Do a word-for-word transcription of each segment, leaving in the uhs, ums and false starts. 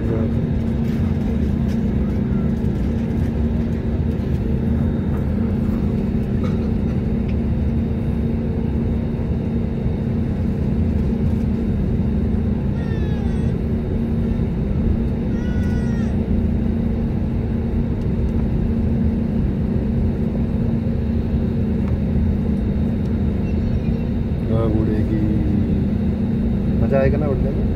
बैठ जाओ। उड़ेगी, मजा आएगा ना उड़ने में।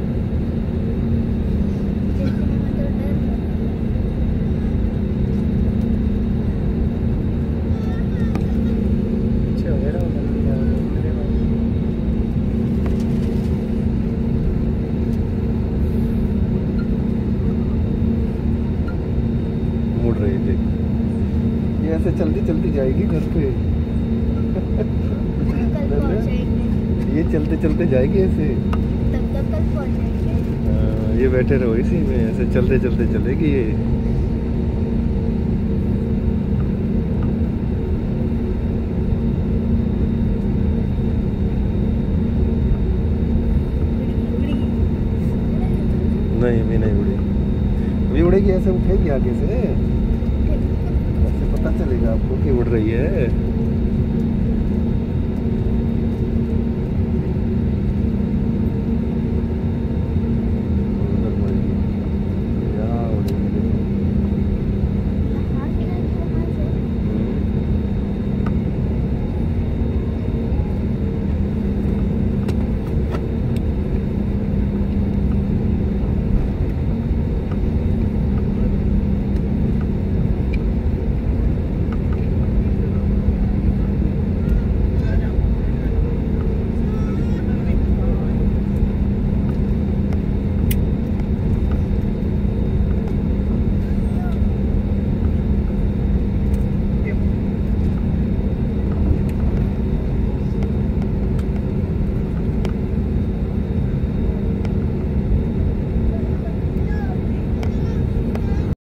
मुड़ रही थी ये, ऐसे चलती चलती जाएगी घर पे। ये चलते चलते जाएगी ऐसे, तब तक कल पहुंचेंगे। ये बैठे रहो इसी में, ऐसे चलते चलते चलेगी ये। नहीं अभी नहीं उड़ी, अभी उड़ेगी, ऐसे उठेगी आगे से, ऐसे पता चलेगा आपको कि उड़ रही है।